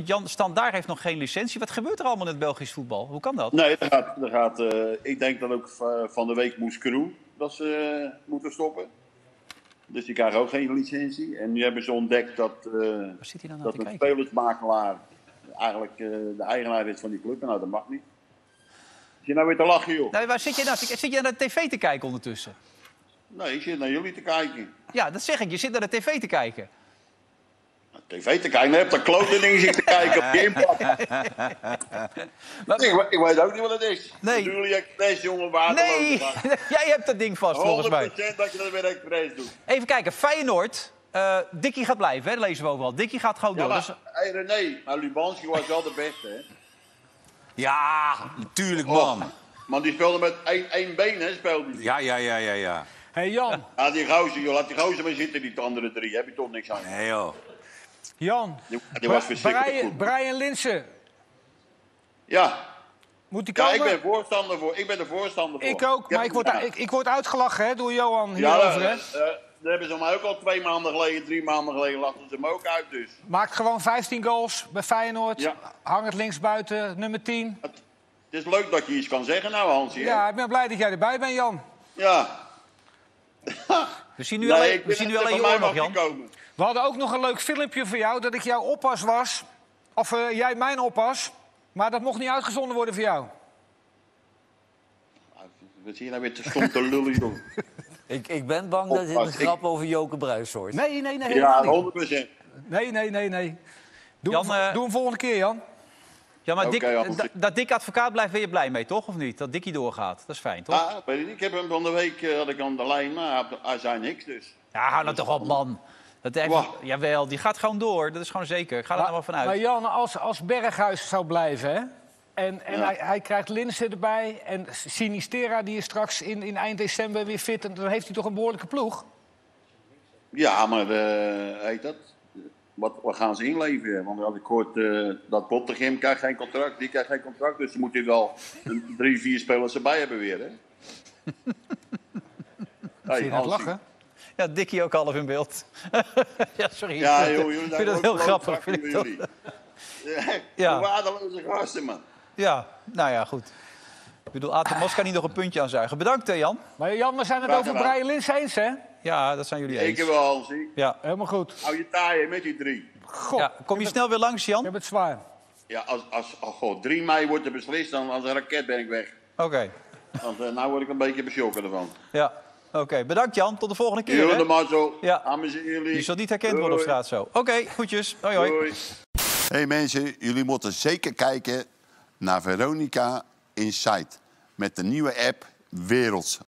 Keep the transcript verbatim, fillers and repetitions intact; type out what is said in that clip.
Jan Standaard heeft nog geen licentie. Wat gebeurt er allemaal in het Belgisch voetbal? Hoe kan dat? Nee, er gaat, er gaat, uh, ik denk dat ook van de week moest Crew dat ze uh, moeten stoppen. Dus die krijgen ook geen licentie. En nu hebben ze ontdekt dat, uh, nou dat een spelersmakelaar eigenlijk uh, de eigenaar is van die club. Nou, dat mag niet. Zit je nou weer te lachen, joh? Nee, waar zit je nou? Zit je naar de tv te kijken ondertussen? Nee, ik zit naar jullie te kijken. Ja, dat zeg ik. Je zit naar de tv te kijken. tv te kijken, dan heb je dat klote ding zitten kijken op je inpak. ik, ik weet ook niet wat het is. Nee. Jullie expres, jongen, waardeloos. Nee, jij hebt dat ding vast, volgens mij. honderd procent dat je dat weer expres doet. Even kijken, Feyenoord. Uh, Dikkie gaat blijven, hè? Dat lezen we overal. Dikkie gaat gewoon ja, door. Maar, dus... hey René, maar Lubanski was wel de beste, hè? Ja, natuurlijk, man. Oh, man, die speelde met één, één been, hè? Speelde die. Ja, ja, ja, ja, ja. Hé, hey, Jan. Ja, die gozer, joh. Laat die gozer maar zitten, die andere drie. Heb je toch niks aan? Nee, joh. Jan, die, die was verschrikkelijk Brian, goed. Brian Linssen. Ja. Moet die komen? Ja, ik ben voorstander voor. Ik ben er voorstander voor. Ik ook, maar ik word, ik, ik word uitgelachen, hè, door Johan hierover, ja, hè? Uh, uh, daar hebben ze mij ook al twee maanden geleden, drie maanden geleden, lachten ze hem ook uit, dus. Maakt gewoon vijftien goals bij Feyenoord. Ja. Hang het linksbuiten, nummer tien. Het, het is leuk dat je iets kan zeggen, nou, Hansie. Ja, hè? ik ben blij dat jij erbij bent, Jan. Ja. We zien nu nee, alleen, we zien nu alleen je oor nog, Jan. Komen. We hadden ook nog een leuk filmpje voor jou, dat ik jouw oppas was. Of uh, jij mijn oppas. Maar dat mocht niet uitgezonden worden voor jou. Wat zie je nou weer te stom te lullen, joh? Ik, ik ben bang dat dit een grap over Joke Bruijs wordt. Nee, nee, nee. Ja, honderd procent. Nee, nee, nee, nee. Doe, Jan, hem, uh... doe hem volgende keer, Jan. Ja, maar okay, Dick, da, dat Dick advocaat blijft, ben je blij mee, toch? Of niet? Dat Dickie doorgaat. Dat is fijn, toch? Ah, weet ik niet. Ik heb hem van de week uh, had ik aan de lijn, maar hij zei niks, dus. Ja, hou nou toch op, man. Dat heeft, wow. Jawel, die gaat gewoon door. Dat is gewoon zeker. Ik ga er nou maar vanuit. Maar Jan, als, als Berghuis zou blijven, hè? En, en ja. hij, hij krijgt Linssen erbij. En Sinistera, die is straks in, in eind december weer fit. En dan heeft hij toch een behoorlijke ploeg? Ja, maar uh, heet dat? Wat, wat gaan ze inleveren? Want als ik hoort uh, dat Bottegem krijgt geen contract, die krijgt geen contract. Dus ze moeten wel een, drie, vier spelers erbij hebben weer, hè? Hey, zie je dat lachen? Ja, Dickie ook half in beeld. ja, sorry. Ja, joh, joh, ik vind dat heel grappig. Vind ik jullie. Ja, waardeloze gasten, man. Ja, nou ja, goed. Ik bedoel, Aten Mos kan niet nog een puntje aanzuigen. Bedankt, Jan. Maar Jan, we zijn het over Brian Linssen eens, hè? Ja, dat zijn jullie eens. Ik wel, zie. Ja. Helemaal goed. Hou je taaien met die drie. God, ja, kom je snel weer langs, Jan? Ik heb het zwaar. Ja, als, als oh God, drie mei wordt er beslist, dan als een raket ben ik weg. Oké. Okay. Want uh, nou word ik een beetje beschokken ervan. Ja, oké. Okay. Bedankt, Jan. Tot de volgende keer. Jullie de mazzel. Ja. Amuseer jullie. Je zult niet herkend worden op straat zo. Oké, okay, goedjes. Hoi, hoi. Doei. Hey mensen, jullie moeten zeker kijken naar Veronica Inside. Met de nieuwe app Werelds.